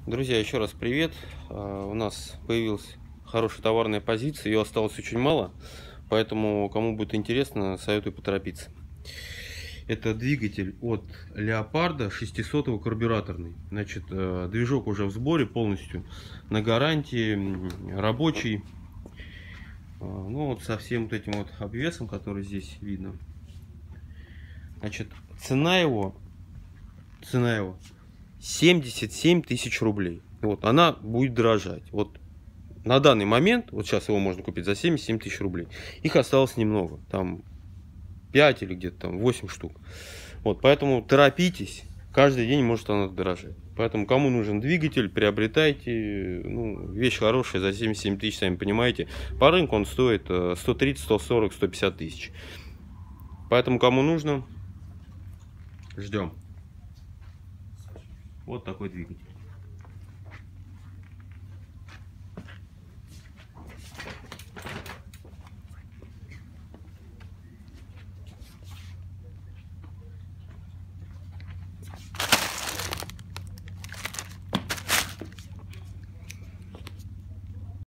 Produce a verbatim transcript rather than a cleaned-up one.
Друзья, еще раз привет. А, У нас появилась хорошая товарная позиция, ее осталось очень мало, поэтому кому будет интересно, советую поторопиться. Это двигатель от Леопарда шестисотый карбюраторный. Значит, э, движок уже в сборе полностью, на гарантии, м, рабочий. А, Ну вот со всем вот этим вот обвесом, который здесь видно. Значит, цена его, цена его семьдесят семь тысяч рублей. Вот, она будет дорожать. Вот на данный момент, вот сейчас его можно купить за семьдесят семь тысяч рублей. Их осталось немного, там пять или где-то там восемь штук. Вот, поэтому торопитесь, каждый день может она дорожать. Поэтому кому нужен двигатель, приобретайте. Ну, вещь хорошая, за семьдесят семь тысяч, сами понимаете. По рынку он стоит сто тридцать, сто сорок, сто пятьдесят тысяч. Поэтому кому нужно, ждем. Вот такой двигатель.